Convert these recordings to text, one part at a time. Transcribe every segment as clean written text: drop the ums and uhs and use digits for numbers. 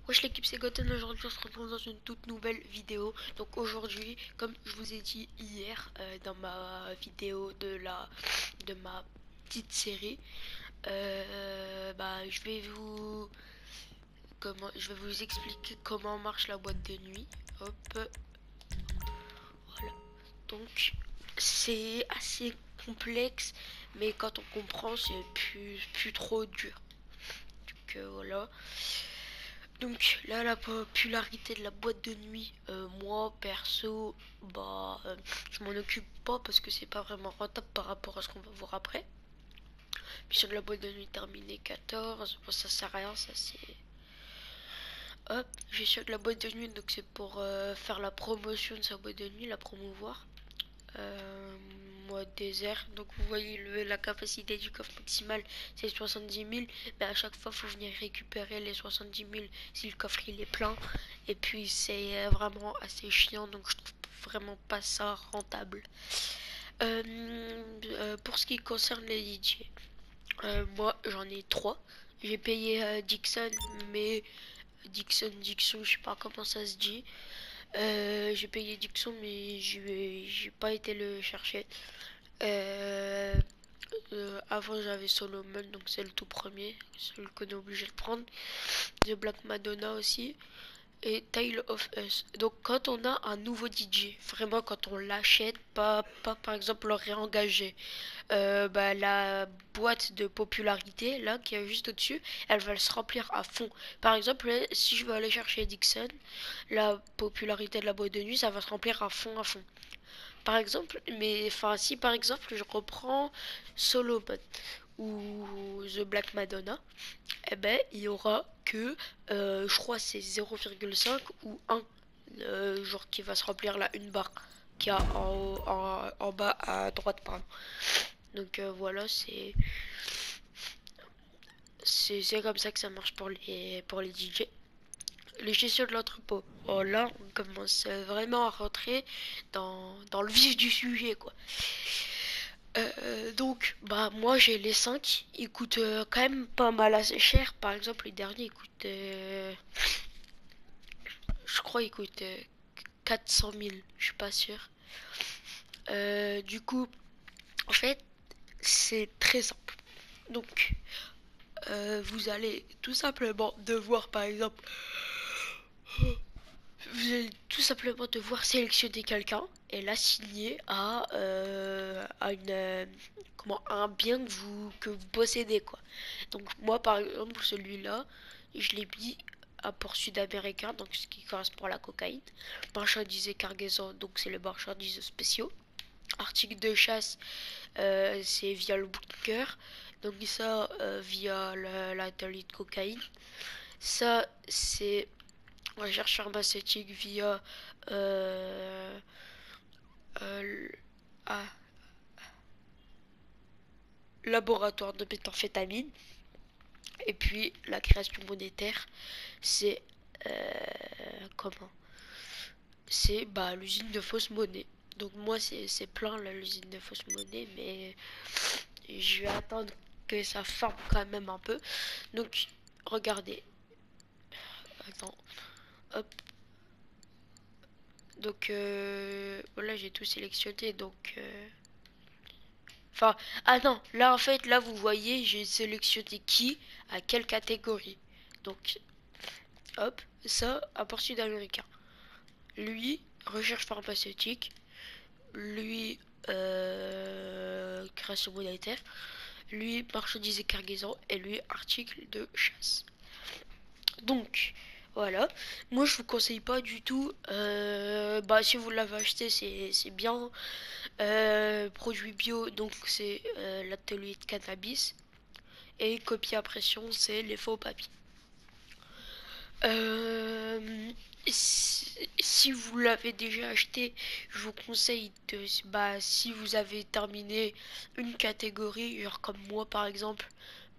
Wesh l'équipe, c'est Goten. Aujourd'hui on se retrouve dans une toute nouvelle vidéo. Donc aujourd'hui, comme je vous ai dit hier dans ma vidéo de ma petite série, je vais vous expliquer comment marche la boîte de nuit. Hop, voilà. Donc c'est assez complexe, mais quand on comprend, c'est plus trop dur. Donc voilà. Donc là, la popularité de la boîte de nuit, moi perso, je m'en occupe pas parce que c'est pas vraiment rentable par rapport à ce qu'on va voir après. Puis sur la boîte de nuit terminée 14, bon, ça sert à rien, ça c'est. Hop, j'ai sur de la boîte de nuit, donc c'est pour faire la promotion de sa boîte de nuit, la promouvoir. Mode désert, donc vous voyez la capacité du coffre maximal c'est 70 000, mais à chaque fois faut venir récupérer les 70 000 si le coffre il est plein, et puis c'est vraiment assez chiant, donc je trouve vraiment pas ça rentable. Pour ce qui concerne les DJ, moi j'en ai 3. J'ai payé Dixon, mais Dixon, je sais pas comment ça se dit. J'ai payé Dixon, mais j'ai pas été le chercher. Euh, Avant j'avais Solomon, donc c'est le tout premier, celui qu'on est obligé de prendre. The Black Madonna aussi. Et Tale of Us. Donc quand on a un nouveau DJ, vraiment quand on l'achète, pas par exemple le réengager, la boîte de popularité là qui est juste au-dessus, elle va se remplir à fond. Par exemple, si je veux aller chercher Dixon, la popularité de la boîte de nuit, ça va se remplir à fond à fond. Par exemple, si par exemple je reprends Solomon ou The Black Madonna, eh ben il y aura que, je crois c'est 0,5 ou 1, genre qui va se remplir là, une barre qui a en bas à droite, pardon. Donc voilà, c'est comme ça que ça marche pour les DJ. Les gestions de l'entrepôt. Oh là, on commence vraiment à rentrer dans le vif du sujet, quoi. Moi j'ai les 5. Ils coûtent quand même pas mal assez cher. Par exemple, les derniers ils coûtent, je crois, ils coûtent 400 000. Je suis pas sûr. Du coup, en fait, c'est très simple. Donc, vous allez tout simplement devoir, par exemple, vous allez tout simplement devoir sélectionner quelqu'un et l'assigner à un bien que vous possédez, quoi. Donc moi par exemple celui-là, je l'ai mis à port sud-américain, donc ce qui correspond à la cocaïne. Marchandises et cargaison, donc c'est les marchandises spéciaux. Articles de chasse, c'est via le bunker. Donc ça, via l'atelier de cocaïne. Ça, c'est recherche pharmaceutique via euh, euh, ah, laboratoire de méthamphétamine. Et puis la création monétaire, c'est comment c'est l'usine de fausse monnaie. Donc moi c'est plein là, l'usine de fausse monnaie, mais je vais attendre que ça forme quand même un peu. Donc regardez, attends, hop. Donc voilà, j'ai tout sélectionné, donc enfin, ah non, là en fait, là vous voyez, j'ai sélectionné qui à quelle catégorie. Donc, hop, ça, apport sud-américain. Lui, recherche pharmaceutique. Lui, création monétaire. Lui, marchandises et cargaison. Et lui, article de chasse. Donc, voilà. Moi, je vous conseille pas du tout. Si vous l'avez acheté, c'est bien. Produit bio, donc c'est l'atelier de cannabis. Et copie à pression, c'est les faux papiers. Si vous l'avez déjà acheté, je vous conseille si vous avez terminé une catégorie, genre comme moi par exemple,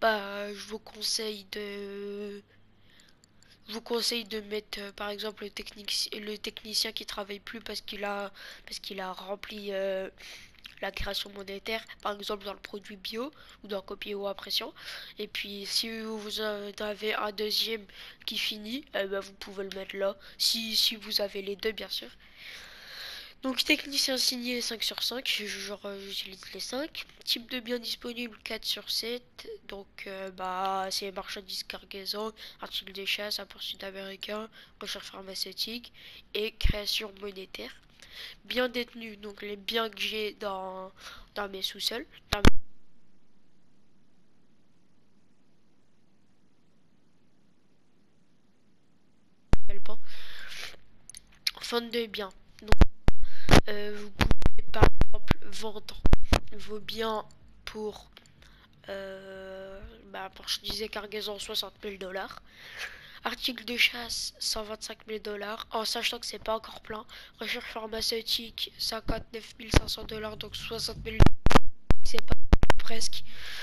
je vous conseille de mettre par exemple le technicien qui travaille plus parce qu'il a rempli la création monétaire, par exemple dans le produit bio ou dans copier ou impression. Et puis si vous en avez un deuxième qui finit, vous pouvez le mettre là, si vous avez les deux bien sûr. Donc technicien signé 5 sur 5, j'utilise les 5. Type de bien disponible 4 sur 7. Donc c'est marchandises cargaison, articles de chasse, import sud-américain, recherche pharmaceutique et création monétaire. Bien détenu, donc les biens que j'ai dans mes sous-sols. Fin de biens. Donc vous pouvez par exemple vendre vos biens pour je disais cargaison 60 000 $. Article de chasse 125 000 $, en sachant que c'est pas encore plein. Recherche pharmaceutique 59 500 $, donc 60 000 $, c'est pas presque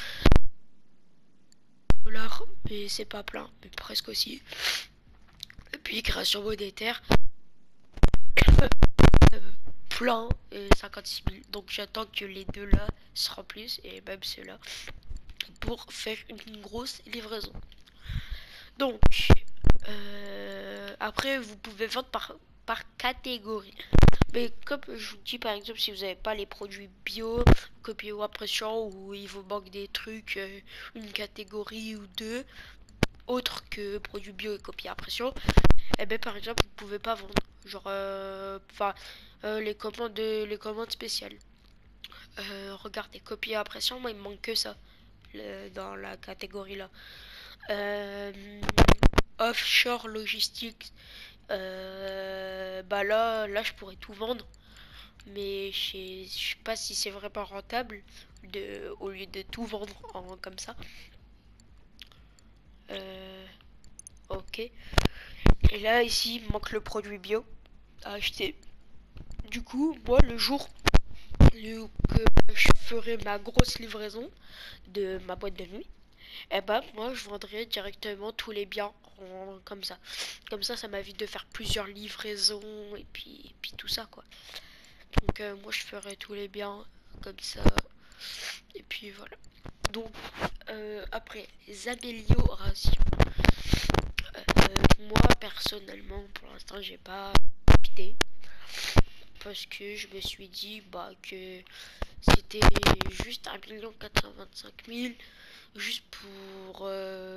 dollars, mais c'est pas plein, mais presque aussi. Et puis création monétaire plein et 56 000. Donc j'attends que les deux là se remplissent et même ceux-là pour faire une grosse livraison. Donc après vous pouvez vendre par catégorie. Mais comme je vous dis, par exemple, si vous n'avez pas les produits bio, copier ou impression, ou il vous manque des trucs, une catégorie ou deux, autres que produits bio et copier impression, par exemple, vous pouvez pas vendre. Genre, les commandes spéciales. Regardez, copier impression, moi il me manque que ça dans la catégorie là. Offshore logistique. Là je pourrais tout vendre, mais je sais pas si c'est vraiment rentable au lieu de tout vendre comme ça. Ok, et là ici il manque le produit bio à acheter. Du coup moi le jour que je ferai ma grosse livraison de ma boîte de nuit, moi je vendrai directement tous les biens comme ça. Comme ça m'évite de faire plusieurs livraisons et puis tout ça quoi. Donc moi je ferai tous les biens comme ça. Et puis voilà. Donc après les améliorations. Moi personnellement pour l'instant j'ai pas opté. Parce que je me suis dit que c'était juste 1 425 000 juste pour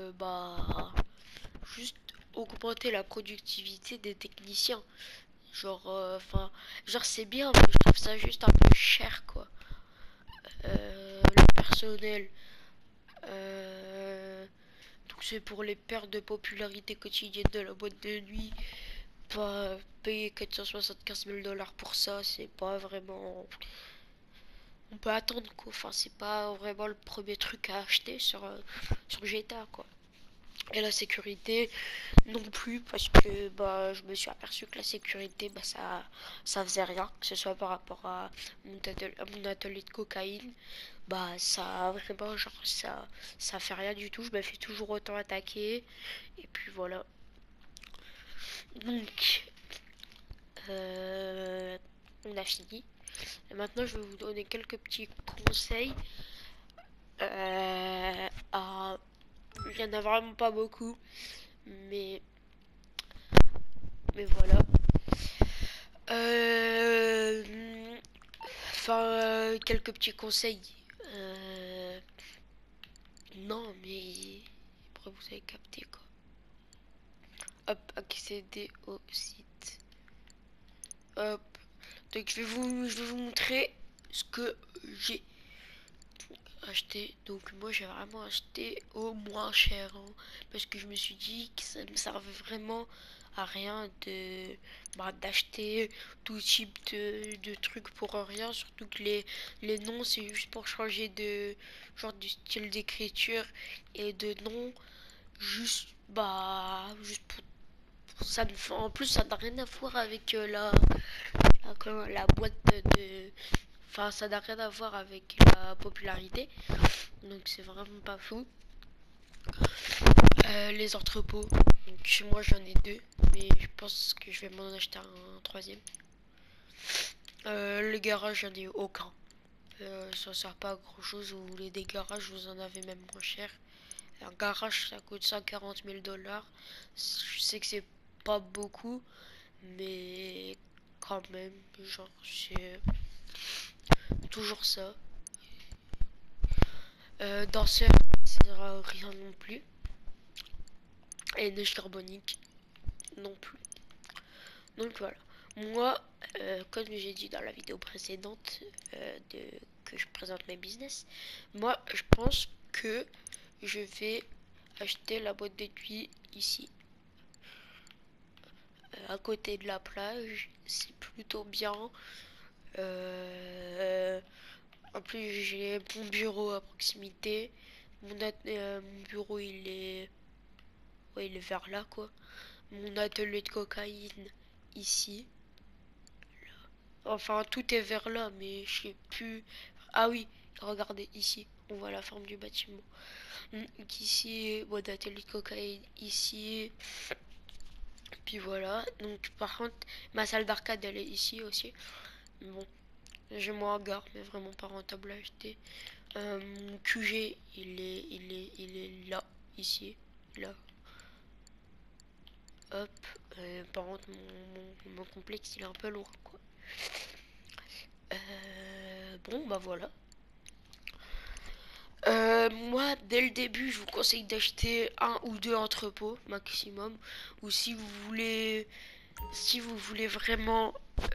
juste augmenter la productivité des techniciens. Genre c'est bien, mais je trouve ça juste un peu cher quoi. Le personnel, donc c'est pour les pertes de popularité quotidienne de la boîte de nuit. Pas payer 475 000 $ pour ça, c'est pas vraiment. On peut attendre quoi. Enfin, c'est pas vraiment le premier truc à acheter sur GTA quoi. Et la sécurité non plus, parce que je me suis aperçu que la sécurité ça faisait rien, que ce soit par rapport à mon atelier de cocaïne. Ça vraiment ça fait rien du tout, je me fais toujours autant attaquer. Et puis voilà. Donc on a fini. Et maintenant je vais vous donner quelques petits conseils. Il y en a vraiment pas beaucoup, mais voilà. Quelques petits conseils. Non, mais après vous avez capté quoi. Hop, accéder au site. Hop. Donc je vais vous montrer ce que j'ai acheté. Donc moi j'ai vraiment acheté au moins cher parce que je me suis dit que ça me servait vraiment à rien d'acheter tout type de trucs pour rien, surtout que les noms c'est juste pour changer de genre du style d'écriture et de nom, juste juste pour ça en plus ça n'a rien à voir avec la boîte de. Enfin, ça n'a rien à voir avec la popularité. Donc, c'est vraiment pas fou. Les entrepôts. Donc, chez moi, j'en ai deux. Mais je pense que je vais m'en acheter un troisième. Le garage, j'en ai aucun. Ça sert pas à grand chose. Vous voulez des garages, vous en avez même moins cher. Un garage, ça coûte 140 000 $. Je sais que c'est pas beaucoup, mais quand même, genre, c'est toujours ça. Danseur, ça sert rien non plus. Et neige carbonique non plus. Donc voilà. Moi, comme j'ai dit dans la vidéo précédente que je présente mes business, moi je pense que je vais acheter la boîte d'étui ici. À côté de la plage, c'est plutôt bien. En plus, j'ai mon bureau à proximité. Mon bureau, ouais, il est vers là, quoi. Mon atelier de cocaïne, ici. Enfin, tout est vers là, mais je sais plus. Ah oui, regardez, ici. On voit la forme du bâtiment. Donc ici, boîte d'atelier de cocaïne, ici. Puis voilà. Donc, par contre, ma salle d'arcade, elle est ici aussi. Bon, j'ai moins en gare, mais vraiment pas rentable à acheter. Mon QG, il est là, ici, là. Hop. Par contre, mon complexe, il est un peu lourd, quoi. Bon, bah voilà. Moi, dès le début, je vous conseille d'acheter un ou deux entrepôts maximum. Ou si vous voulez vraiment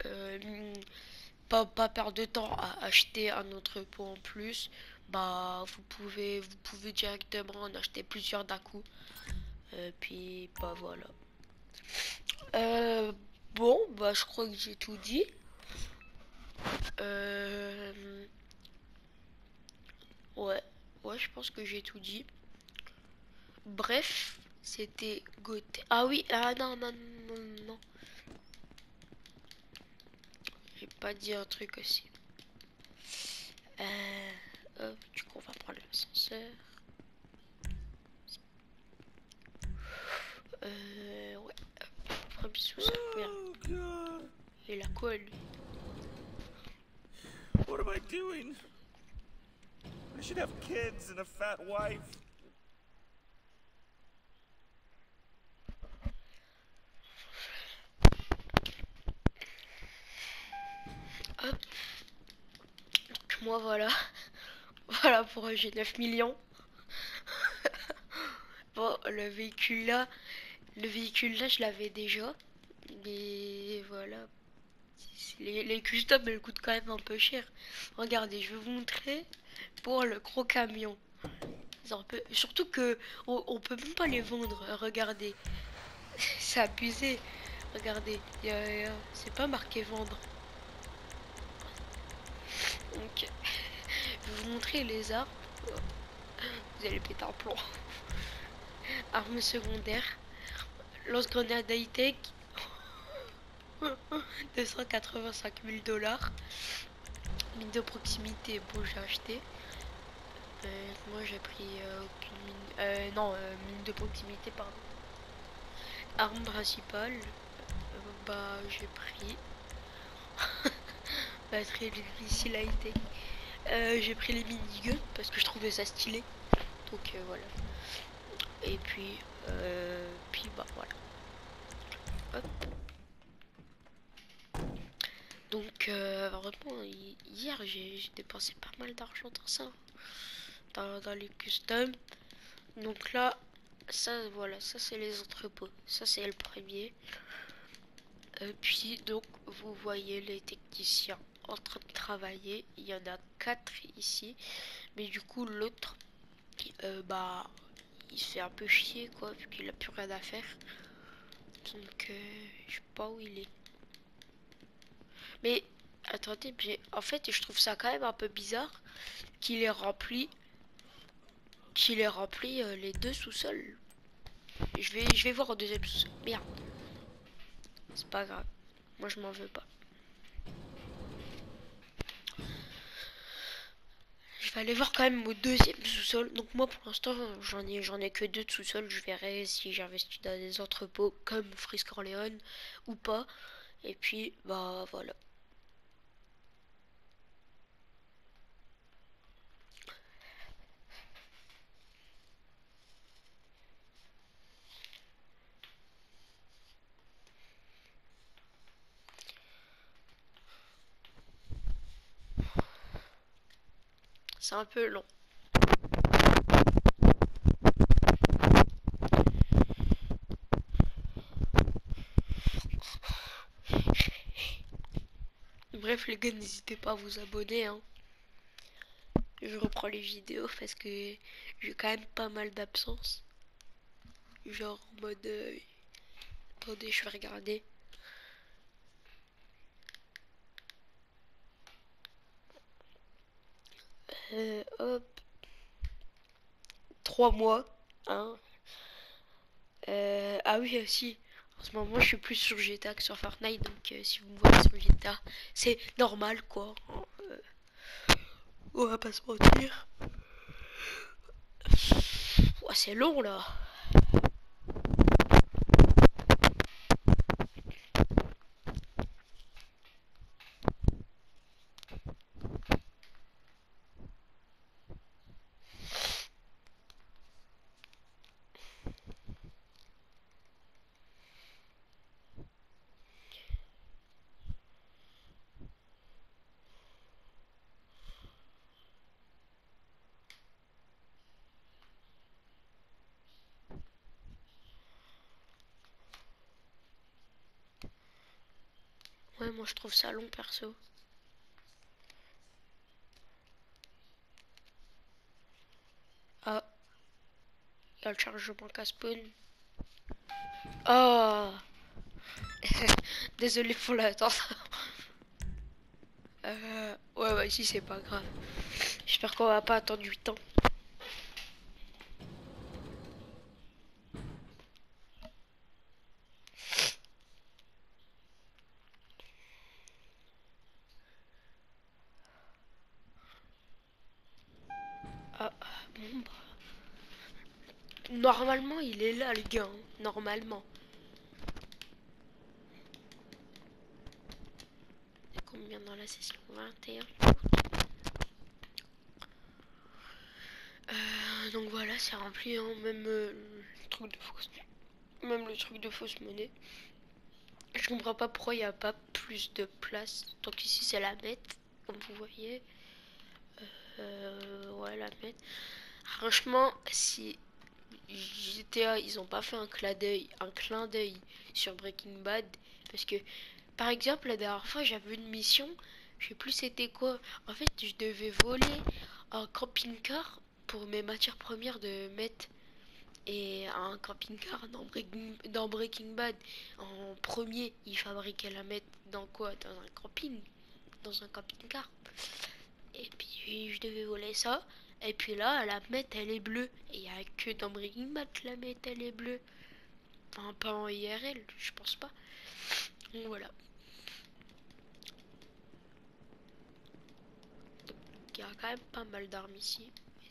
pas perdre de temps à acheter un entrepôt en plus, bah vous pouvez directement en acheter plusieurs d'un coup. Puis bah voilà. Euh, bon, bah je crois que j'ai tout dit. Euh, ouais, ouais, je pense que j'ai tout dit. Bref, c'était Gauthier. Ah oui, ah non, non, non, non. J'ai pas dit un truc aussi. Du coup, on va prendre l'ascenseur. Ouais. Premier sous-sol, merde. Il a quoi, lui? What am I doing? I should have kids and a fat wife. Hop. Donc, moi, voilà. Voilà pour j'ai 9 millions. Bon, le véhicule là, je l'avais déjà. Mais voilà. Les customs, elles coûtent quand même un peu cher. Regardez, je vais vous montrer pour le gros camion. Surtout que on peut même pas les vendre. Regardez, c'est abusé. Regardez, c'est pas marqué vendre. Donc, je vais vous montrer les armes. Vous allez péter un plomb. Armes secondaires. Lance-grenade high-tech. 285 000 $. Mine de proximité, bon, j'ai acheté. Moi, j'ai pris aucune mine. Non, mine de proximité, pardon. Arme principale. Bah, j'ai pris. Batterie ici la high-tech. J'ai pris les miniguns parce que je trouvais ça stylé. Donc voilà. Et puis bah voilà. Hop. Donc vraiment hier j'ai dépensé pas mal d'argent dans ça. Dans les customs. Donc là, ça voilà, ça c'est les entrepôts. Ça c'est le premier. Puis donc vous voyez les techniciens en train de travailler. Il y en a 4 ici. Mais du coup l'autre bah il se fait un peu chier quoi vu qu'il a plus rien à faire. Donc je sais pas où il est. Mais attendez, mais en fait je trouve ça quand même un peu bizarre qu'il ait rempli les deux sous-sols. Je vais voir au deuxième sous-sol. Merde. C'est pas grave. Moi je m'en veux pas. Je vais aller voir quand même au deuxième sous-sol. Donc moi pour l'instant j'en ai que deux de sous-sol. Je verrai si j'investis dans des entrepôts comme Frisk Orléans ou pas. Et puis bah voilà. c'est un peu long. Bref les gars, n'hésitez pas à vous abonner, hein. Je reprends les vidéos parce que j'ai quand même pas mal d'absence. Genre en mode... attendez, je vais regarder. Hop. 3 mois. Hein. Ah oui, aussi. En ce moment, je suis plus sur GTA que sur Fortnite. Donc, si vous me voyez sur GTA, c'est normal, quoi. On va pas se mentir. Ouais, c'est long, là. Ouais, moi, je trouve ça long, perso. Ah, il y a le chargement casse-spawn. Ah. Désolé pour l'attente. Ouais, si, c'est pas grave. J'espère qu'on va pas attendre 8 ans. Ah, bon, bah. Normalement, il est là, le gars. Hein. Normalement. C'est combien dans la session 21. Donc voilà, c'est rempli. Hein. Même le truc de fausse. Même le truc de fausse monnaie. Je comprends pas pourquoi il n'y a pas plus de place. Donc ici, c'est la mette. Comme vous voyez. Ouais, la mette. Franchement, si GTA, ils ont pas fait un clin d'œil sur Breaking Bad, parce que, par exemple, la dernière fois, j'avais une mission, je sais plus c'était quoi. En fait, je devais voler un camping-car pour mes matières premières de mettre et un camping-car dans Breaking Bad. En premier, ils fabriquaient la mettre dans quoi? Dans un camping-car. Et puis je devais voler ça. Et puis là, la mette elle est bleue. Et il n'y a que dans Breaking Bad que la mette elle est bleue. Enfin, pas en IRL, je pense pas. Donc voilà. Il y a quand même pas mal d'armes ici.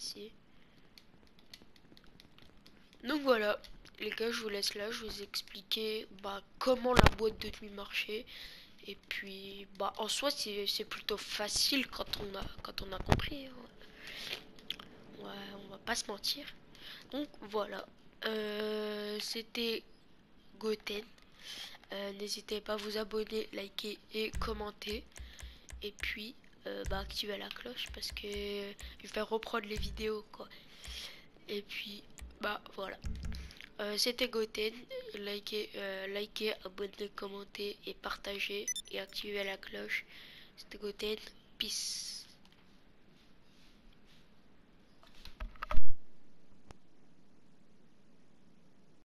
Donc voilà. Les gars, je vous laisse là. Je vous ai expliqué comment la boîte de nuit marchait. Et puis, en soi, c'est plutôt facile quand on a compris. Hein. Ouais, on va pas se mentir. Donc voilà. C'était Goten. N'hésitez pas à vous abonner, liker et commenter. Et puis activer la cloche parce que je vais reprendre les vidéos quoi. Et puis voilà. C'était Goten. Likez, abonnez, commentez et partagez et activez la cloche. C'était Goten. Peace.